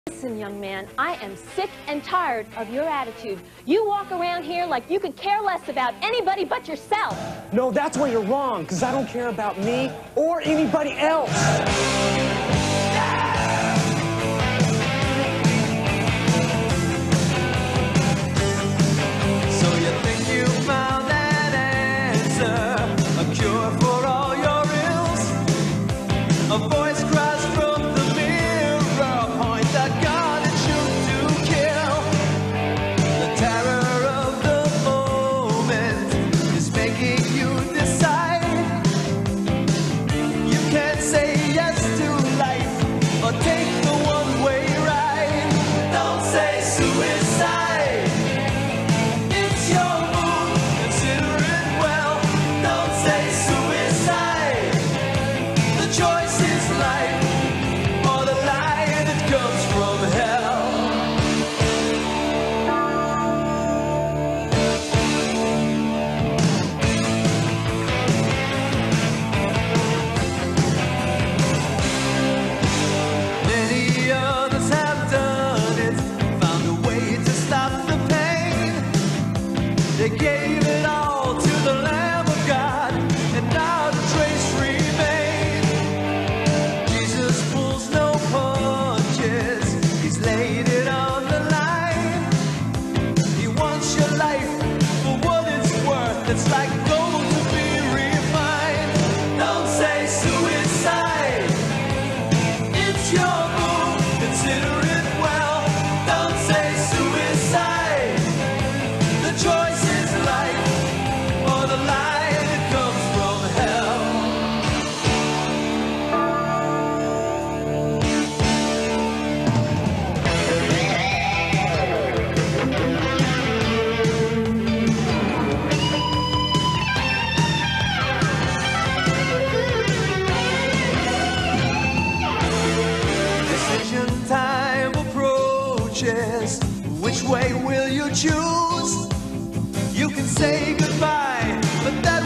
Listen, young man, I am sick and tired of your attitude. You walk around here like you could care less about anybody but yourself. No, that's where you're wrong, because I don't care about me or anybody else. So you think you found that answer, a cure for all your ills? A voice cries from the mirror, point that gun and shoot to kill. The terror of the moment is making you decide. You can't say yes to life or take the one-way ride. Don't say suicide. It's your move, consider it well. Don't say suicide. The choice is life or the lie that comes from hell. Many others have done it, found a way to stop the pain. They gave it all to the Lamb of God, and now the trace remains. Jesus pulls no punches, he's laid it on the line. He wants your life for what it's worth. It's like gold to be refined. Don't say suicide. It's your move, consider it well. Don't say suicide. The choice is life or the lie that comes from hell. Decision time approaches. Which way will you choose? You can say goodbye, but that's